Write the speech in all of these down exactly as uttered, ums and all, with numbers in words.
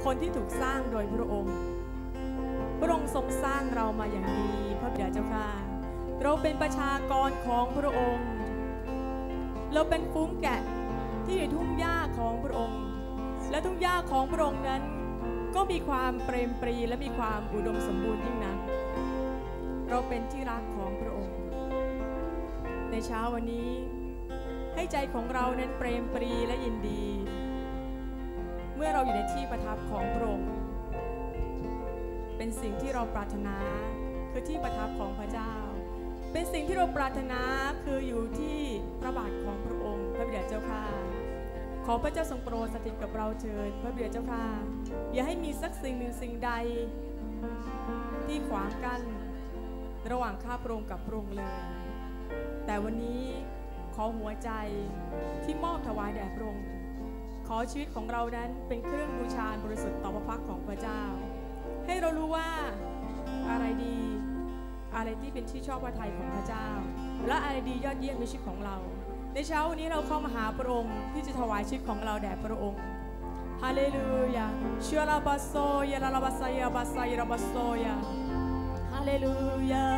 คนที่ถูกสร้างโดยพระองค์พระองค์ทรงสร้างเรามาอย่างดีพระบิดาเจ้าค่ะเราเป็นประชากรของพระองค์เราเป็นฝูงแกะที่อยู่ทุ่งหญ้าของพระองค์และทุ่งหญ้าของพระองค์นั้นก็มีความเปรมปรีและมีความอุดมสมบูรณ์ยิ่งนักเราเป็นที่รักของพระองค์ในเช้าวันนี้ให้ใจของเรานั้นเปรมปรีและยินดีเมื่อเราอยู่ในที่ประทับของพระองค์เป็นสิ่งที่เราปรารถนาคือที่ประทับของพระเจ้าเป็นสิ่งที่เราปรารถนาคืออยู่ที่พระบาทของพระองค์พระบิดาเจ้าข้าขอพระเจ้าทรงโปรดสถิตกับเราเถิดพระบิดาเจ้าข้าอย่าให้มีสักสิ่งหนึ่งสิ่งใดที่ขวางกั้นระหว่างข้าพระองค์กับพระองค์เลยแต่วันนี้ขอหัวใจที่มอบถวายแด่พระองค์ขอชีวิตของเรานั้นเป็นเครื่องบูชาบริสุทธิ์ต่อพระพักของพระเจ้าให้เรารู้ว่าอะไรดีอะไรที่เป็นที่ชอบพระทัยของพระเจ้าและอะไรดียอดเยี่ยมในชีวิตของเราในเช้าวันนี้เราเข้ามาหาพระองค์ที่จะถวายชีวิตของเราแด่พระองค์ฮาเลลูยาเชลาบาโซยาลาบาซายาบาซายาบาโซยาฮาเลลูยา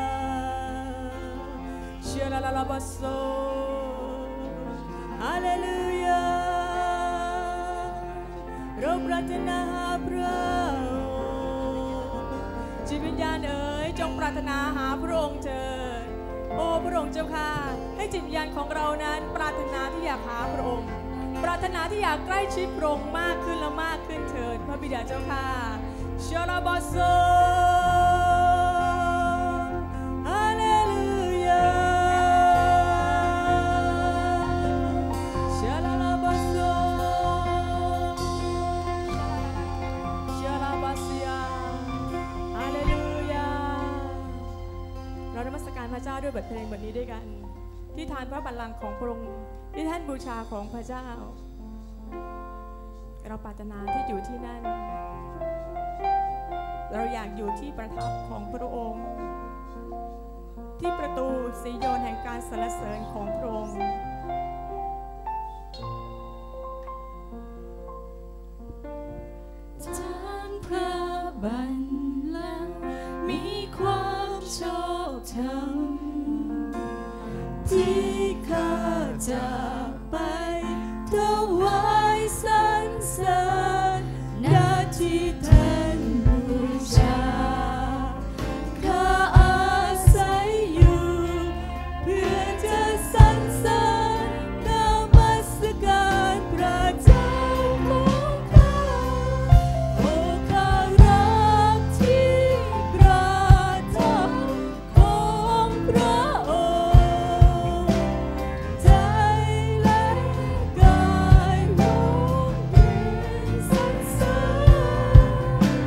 เชลาลาบาโซฮาเลลูยาเราปรารถนาพระจิตวิญญาณเอ๋ยจงปรารถนาหาพระองค์เถิดโอ้พระองค์เจ้าค่ะให้จิตวิญญาณของเรานั้นปรารถนาที่อยากหาพระองค์ปรารถนาที่อยากใกล้ชิดพระองค์มากขึ้นและมากขึ้นเถิดพระบิดาเจ้าค่ะชลาบาโซฮาเลลูยาชลาบาโซชลาบาเซียฮาเลลูยาเรานมัสการพระเจ้าด้วยบทเพลงบทนี้ด้วยกันที่ทานพระบัลลังก์ของพระองค์ที่ท่านบูชาของพระเจ้าเราปรารถนาที่อยู่ที่นั่นเราอยากอยู่ที่ประทับของพระองค์ที่ประตูสีโยนแห่งการสรรเสริญของพระองค์ทานพระบัลลังก์มีความชอบธรรมที่ข้าจะไปถวายสรรเสริญหน้าที่แทนบูชาข้าอาศัยอยู่เพื่อจะสรรเสริญนมัสการพระเจ้าของข้าโอ้ข้ารักที่ประทับของพระองค์ใจและกายล้วนเป็นสรรเสริญ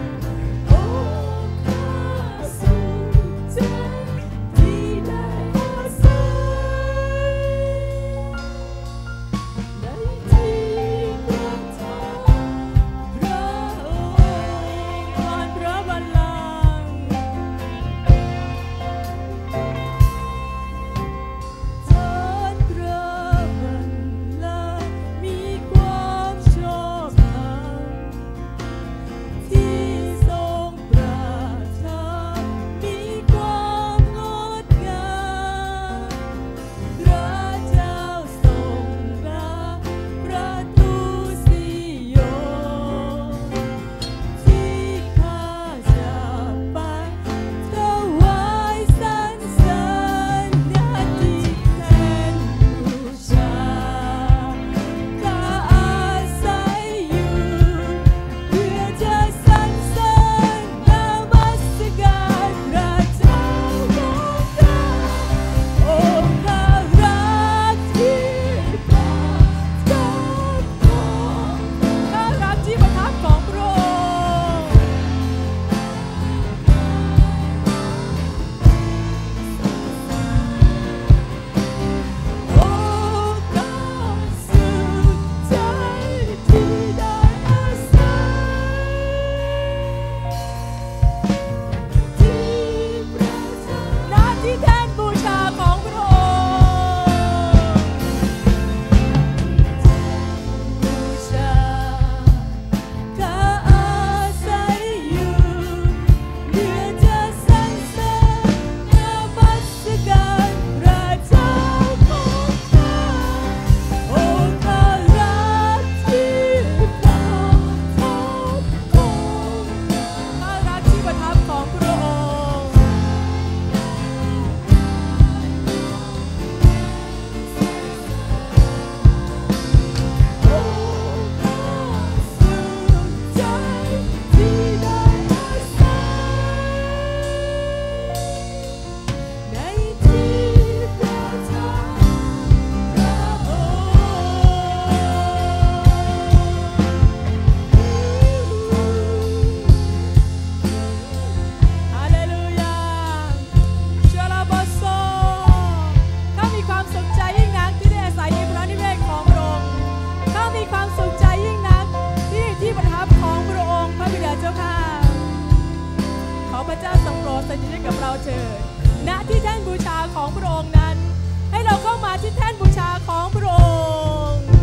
ระเจ้าทรงโปรดสถิตกับเราเถิดณที่แท่นบูชาของพระองค์นั้นให้เราเข้ามาที่แท่นบูชาของพระองค์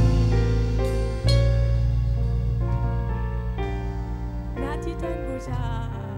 ณที่แท่นบูชา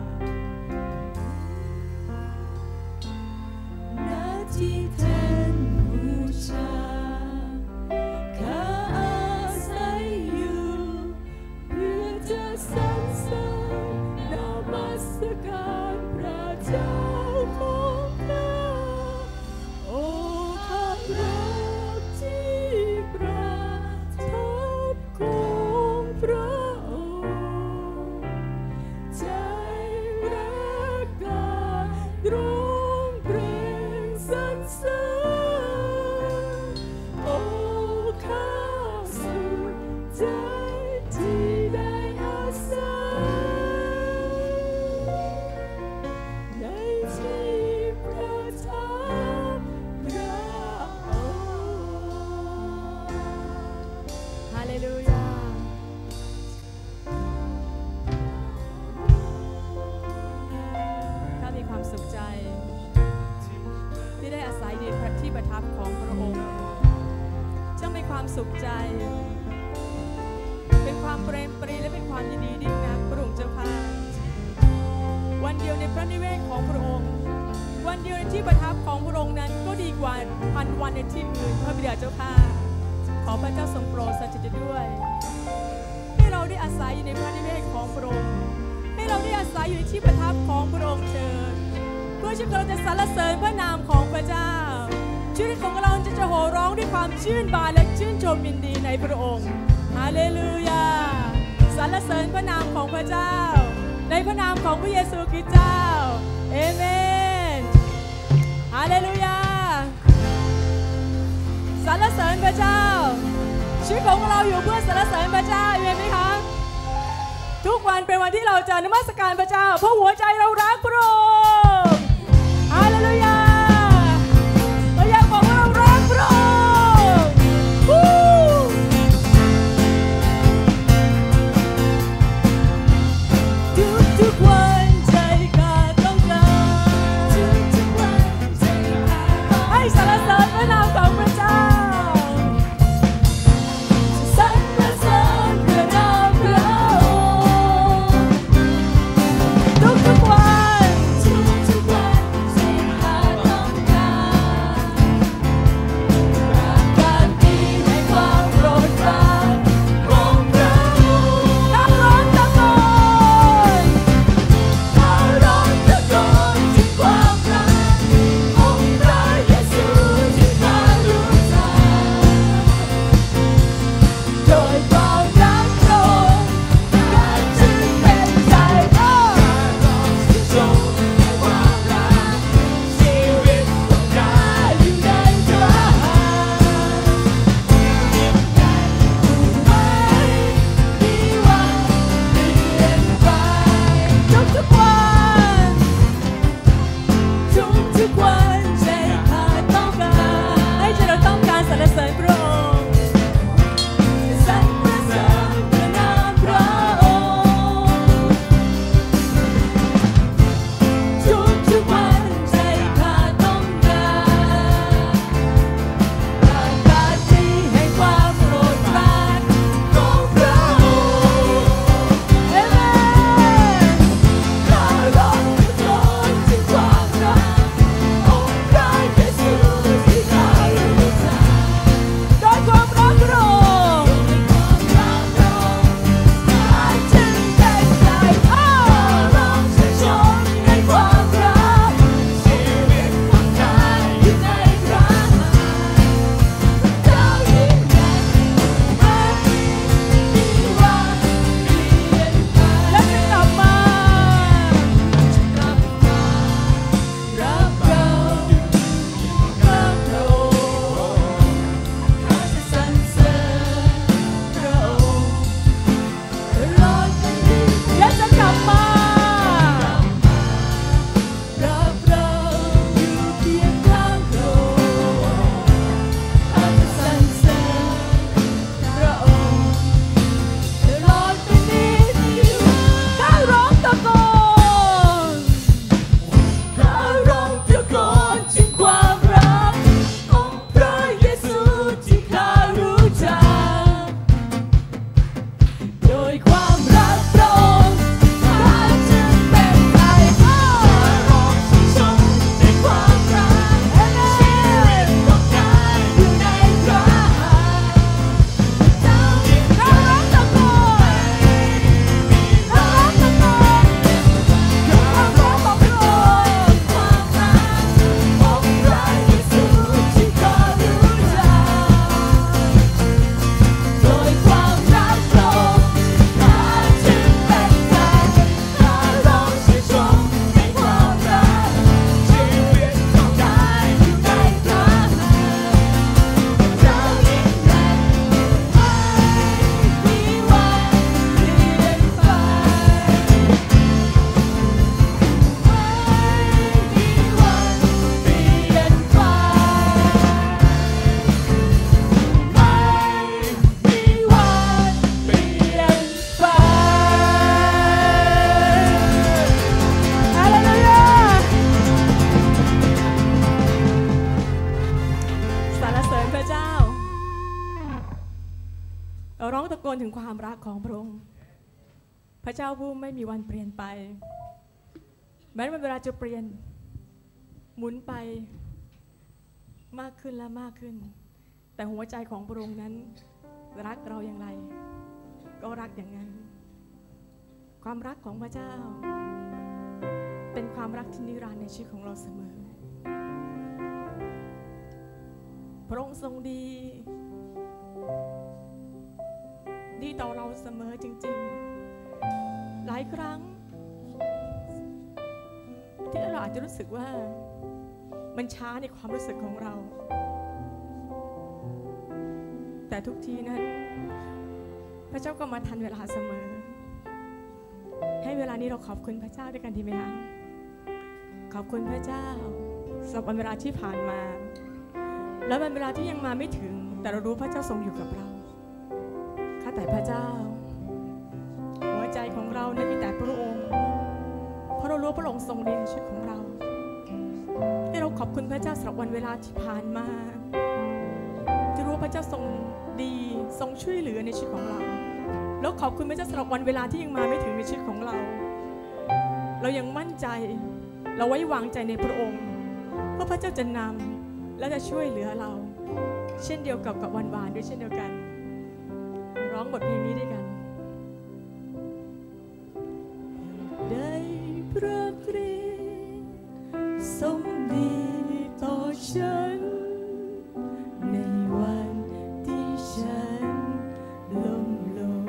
ณที่แท่นบูชาข้าอาศัยอยู่เพื่อจะสรรเสริญนมัสการพระเจ้าของข้าโอ้ข้ารักที่ประทับของพระองค์ใจรักกายร้องเพลงสรรเสริญโอ้ข้าสุขใจที่ได้อาศัยในที่ประทับพระองค์ฮาเลลูยาข้ามีความสุขใจที่ได้อาศัยในที่ประทับของพระองค์ช่างเป็นความสุขใจเป็นความเปรมปรีและเป็นความยินดียิ่งนักพระองค์เจ้าค่ะวันเดียวในพระนิเวศของพระองค์วันเดียวในที่ประทับของพระองค์นั้นก็ดีกว่าพันวันในที่อื่นพระบิดาเจ้าค่ะขอพระเจ้าทรงโปรดสถิตด้วยให้เราได้อาศัยอยู่ในพระนิเวศของพระองค์ให้เราได้อาศัยอยู่ในที่ประทับของพระองค์เถิดเพื่อที่เราจะสรรเสริญพระนามของพระเจ้าชีวิตของเราจะจะโห่ร้องด้วยความชื่นบานและชื่นชมยินดีในพระองค์ฮาเลลูยาสรรเสริญพระนามของพระเจ้าในพระนามของพระเยซูคริสต์เจ้าเอเมนฮาเลลูยาสรรเสริญพระเจ้าชีวิตของเราอยู่เพื่อสรรเสริญพระเจ้าเห็นไหมคะทุกวันเป็นวันที่เราจะนมัสการพระเจ้าเพราะหัวใจเรารักพระองค์ฮาเลลูยาเราอยากบอกว่าเรารักพระองค์ทุกๆวันใจข้าต้องการทุกๆวันใจข้าต้องการให้สรรเสริญพระนามของพระเจ้าสรรเสริญพระนามพระองค์ทุกๆวันทุกๆวันใจข้าวลถึงความรักของพระองค์พระเจ้าผู้ไม่มีวันเปลี่ยนไปแม้เวลาจะเปลี่ยนหมุนไปมากขึ้นและมากขึ้นแต่หัวใจของพระองค์นั้นรักเราอย่างไรก็รักอย่างนั้นความรักของพระเจ้าเป็นความรักที่นิรันดร์ในชีวิตของเราเสมอพระองค์ทรงดีดีต่อเราเสมอจริงๆหลายครั้งที่เราอาจจะรู้สึกว่ามันช้าในความรู้สึกของเราแต่ทุกทีนั้นพระเจ้าก็มาทันเวลาเสมอให้เวลานี้เราขอบคุณพระเจ้าด้วยกันดีไหมคะขอบคุณพระเจ้าสำหรับวันเวลาที่ผ่านมาและวันเวลาที่ยังมาไม่ถึงแต่เรารู้พระเจ้าทรงอยู่กับเราข้าแต่พระเจ้าหัวใจของเรานั้นมีแต่พระองค์เพราะเรารู้พระองค์ทรงดีในชีวิตของเราให้เราขอบคุณพระเจ้าสำหรับวันเวลาที่ผ่านมาจะรู้พระเจ้าทรงดีทรงช่วยเหลือในชีวิตของเราแล้วขอบคุณพระเจ้าสำหรับวันเวลาที่ยังมาไม่ถึงในชีวิตของเราเรายังมั่นใจเราไว้วางใจในพระองค์เพราะพระเจ้าจะนำและจะช่วยเหลือเราเช่นเดียวกับกับวันวานด้วยเช่นเดียวกันร้องบทเพลงนี้ด้วยกันได้พระคริสต์ทรงดีต่อฉันในวันที่ฉันล้มลง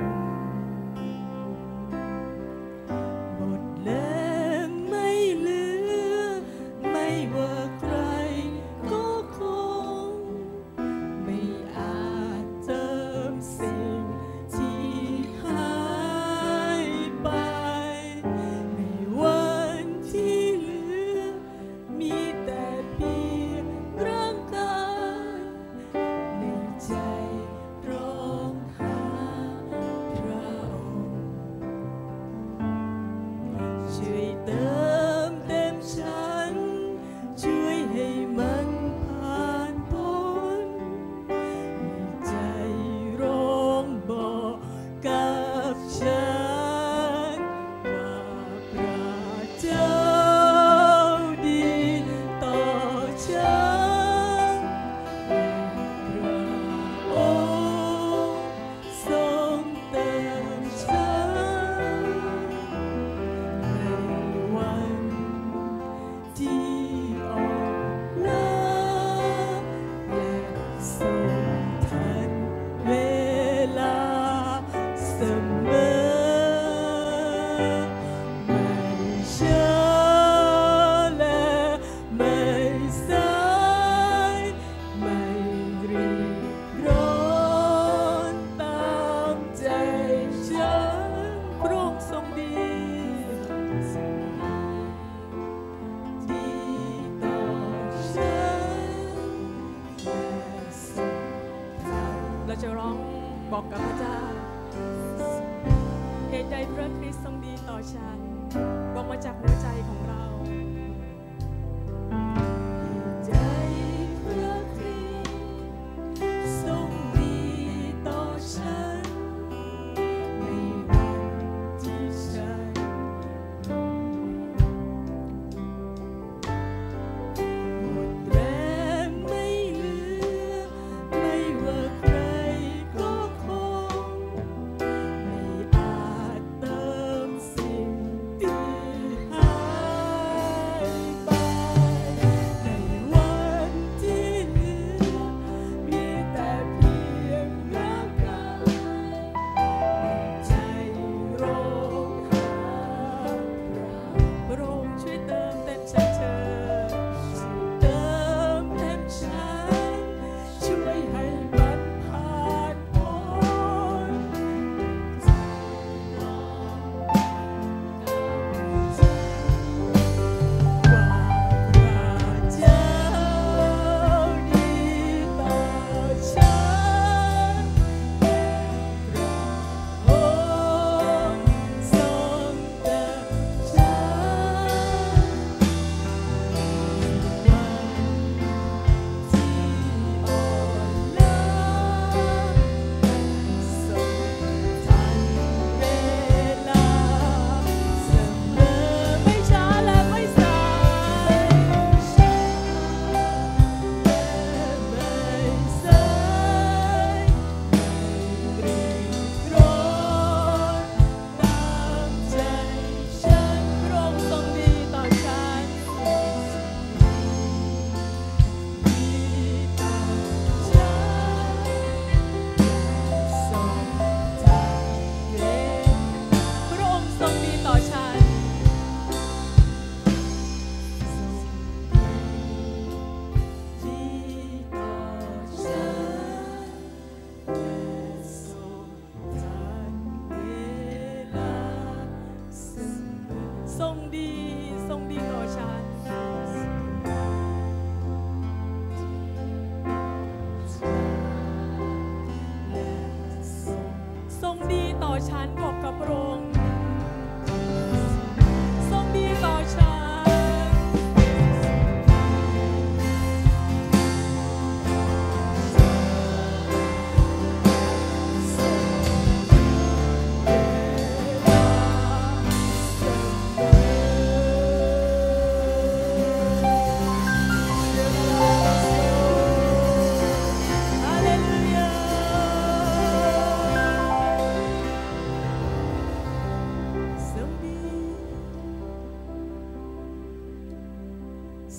หมดแรงไม่เหลือไม่ว่าใครก็คงไม่อาจเติมสิ่งที่หายไปในวันที่เหลือมีแต่เพียงร่างกายในใจร้องหาพระองค์ช่วยเติมเต็มฉันช่วยให้มันผ่านพ้นในใจร้องบอกกับฉันว่าพระเจ้าดีต่อฉันและพระองค์ทรงเติมฉันในวันที่อ่อนล้าและทรงทันเวลาเสมอไม่ช้าและไม่สายไม่รีบร้อนตามใจฉันพระองค์ทรงดีดีต่อฉันและทรงทันเราจะร้องบอกกับพระเจ้าเหตุใดพระคริสต์ทรงดีต่อฉันบอกมาจากหัวใจของเราเหตุใดพระคริสต์ทรงดีต่อฉันในวันที่ฉันหมดแรงไม่เหลือไม่ว่าใครก็คงไม่อาจเติมสิ่งที่หาย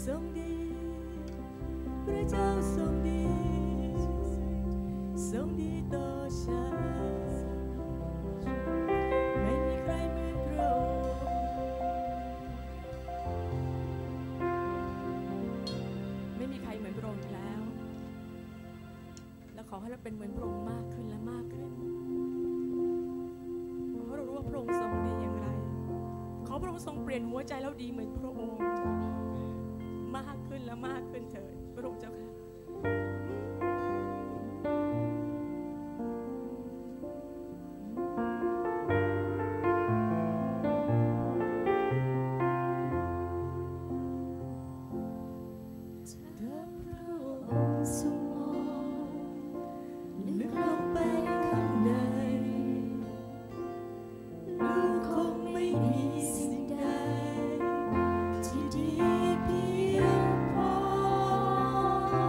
ทรงดีพระเจ้าทรงดีทรงดีต่อฉันไม่มีใครเหมือนพระองค์ไม่มีใครเหมือนพระองค์แล้วและขอให้เราเป็นเหมือนพระองค์มากขึ้นและมากขึ้นเพราะเรารู้ว่าพระองค์ทรงดีอย่างไรขอพระองค์ทรงเปลี่ยนหัวใจเราดีเหมือนพระองค์มากขึ้นและมากขึ้นเถิดพระองค์เจ้าค่ะที่ดีเพียงพอ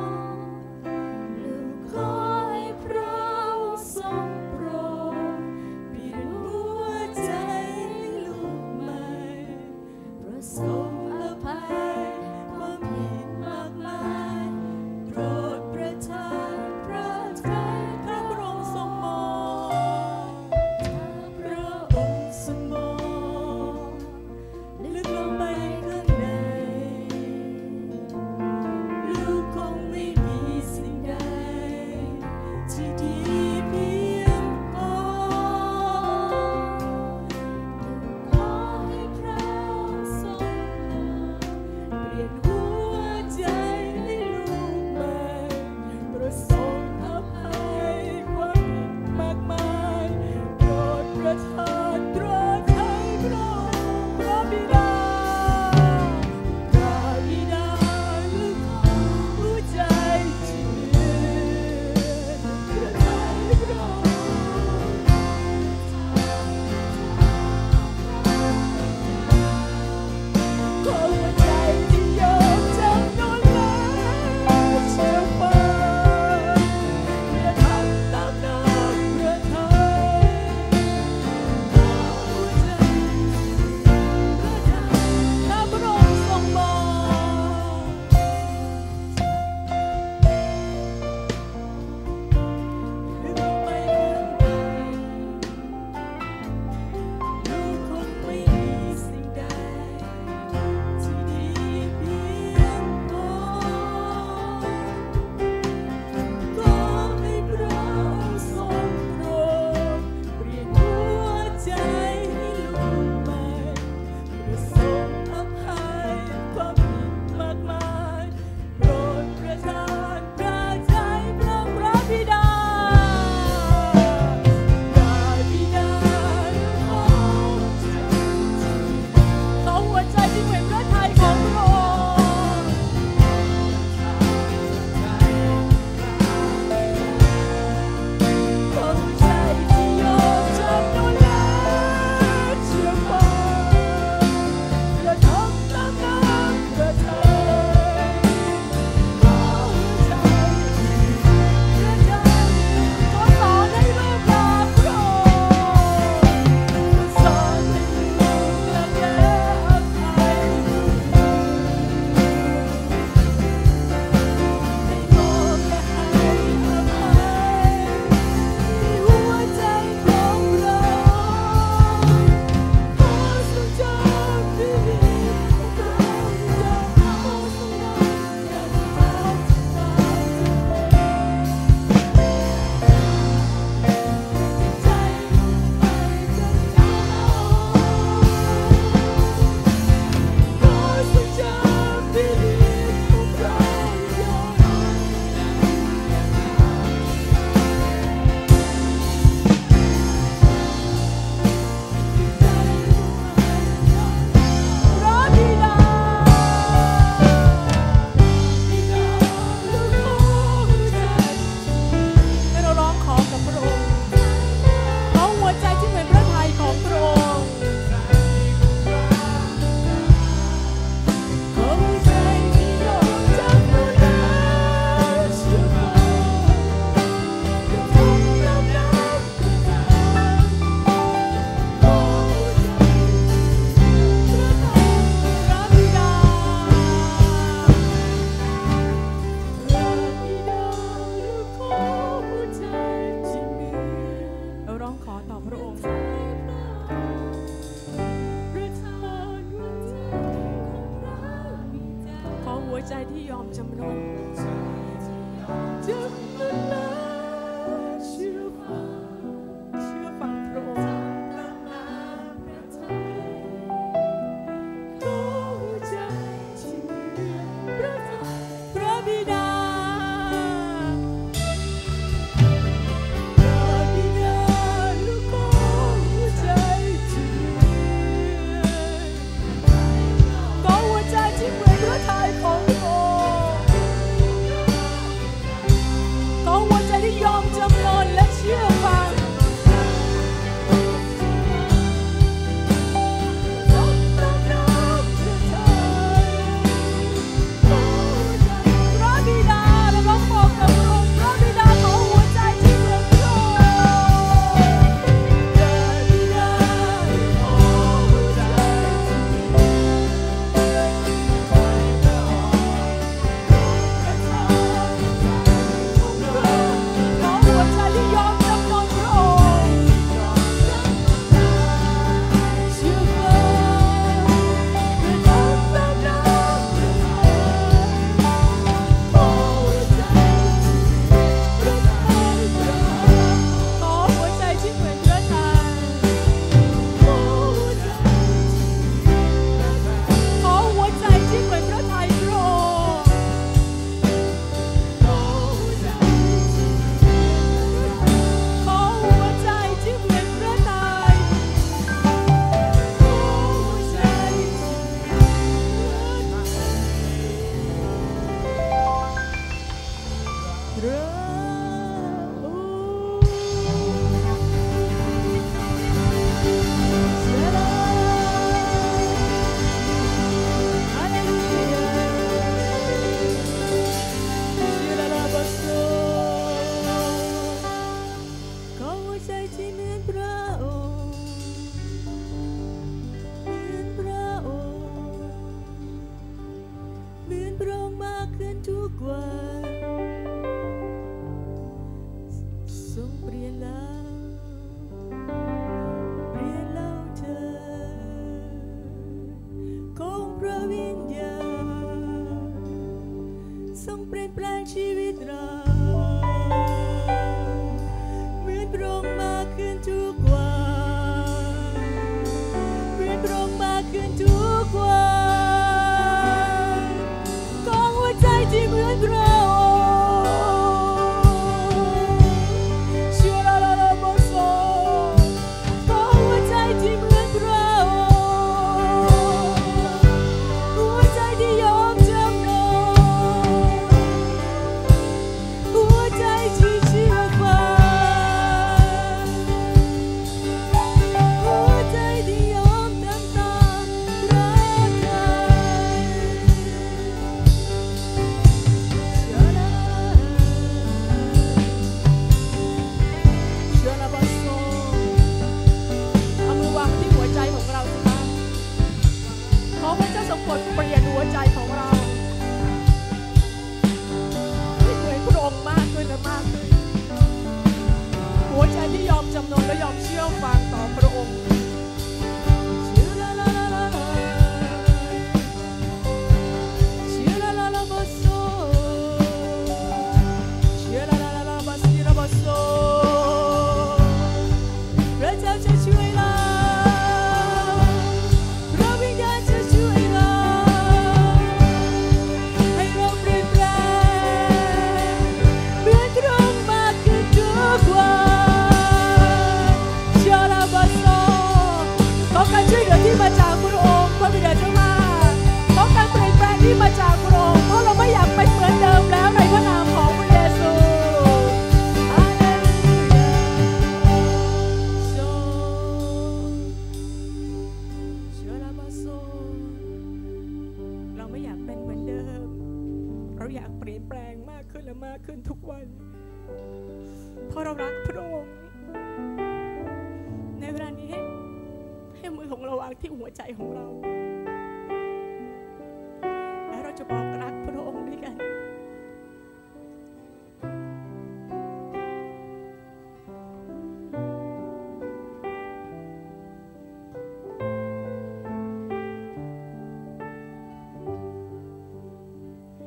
ใจที่ยอมจำนนจำนนและเชื่อฟังเชื่อฟังพระองค์ขอหัวใจที่เหมือนพระทัยพระบิดาพระบิดาลูกขอหัวใจที่เหมือนขอหัวใจที่เหมือนพระทัยของพระองค์ขอหัวใจที่ยอมจำนนและเชื่อฟังชีวิตเราเหมือนพระองค์มากขึ้นทุกวันเหมือนพระองค์มากขึ้นทุกวันของหัวใจที่เหมือนพระองค์เชื่อเราเราบอสของหัวใจที่เหมือนพระองค์หัวใจที่ยอมจำนนที่เชื่อฟังหัวใจที่ยอมทำตามพระทัยเชื่อละเชื่อละบาโซเอามือวางที่หัวใจของเราสิคะขอพระเจ้าทรงโปรดเปลี่ยนหัวใจของเราให้เหมือนพระองค์มากขึ้นและมากขึ้นหัวใจที่ยอมจำนนและยอมเชื่อฟังต่อพระองค์เชื่อละละละละเชื่อละละละบาโซเชื่อละละละบาสีระบาโซพระเจ้าจะช่วยเราพระวิญญาณจะช่วยเราให้เราเปลี่ยนแปลงเหมือนพระองค์มากขึ้นทุกวันเชื่อละบาโซขอการช่วยเหลือที่มาจากพระองค์พระบิดาเจ้ามาขอการเปลี่ยนแปลงที่มาจากพระองค์เพราะเราไม่อยากเป็นเหมือนเดิมแล้วในพระนามของพระเยซูฮาเลลูยาโซเชื่อละบาโซเราไม่อยากเป็นเหมือนเดิมเราอยากเปลี่ยนแปลงมากขึ้นและมากขึ้นทุกวันเพราะเรารักพระองค์ในเวลานี้ให้มือของเราวางที่หัวใจของเราและเราจะบอกรักพระองค์ด้วยกัน พ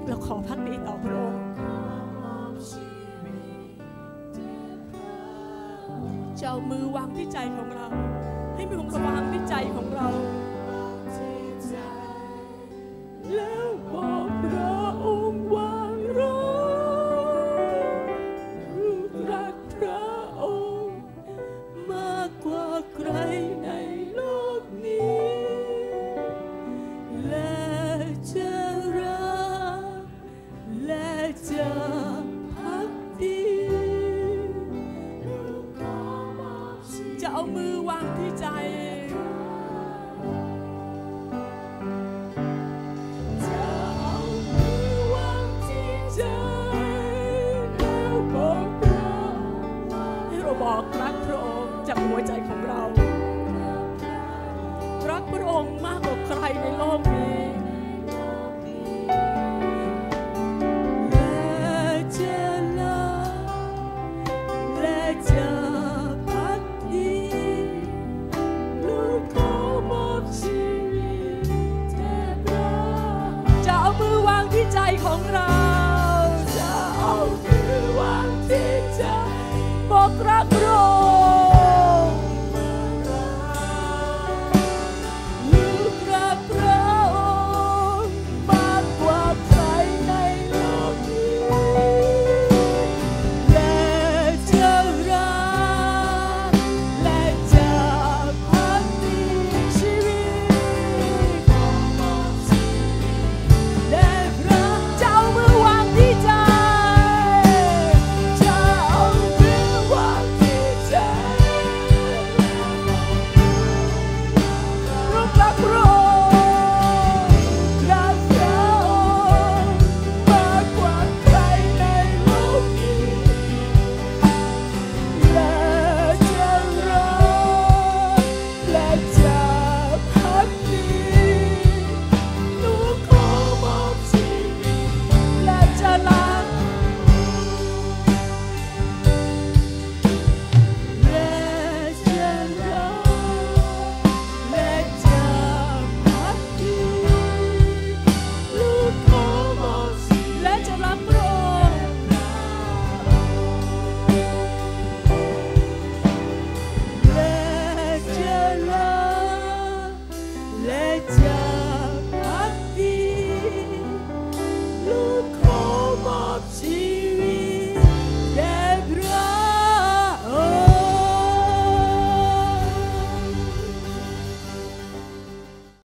เราขอพักดีต่อพระองค์จะเอามือวางที่ใจของเราให้มือของเราวางที่ใจของเรา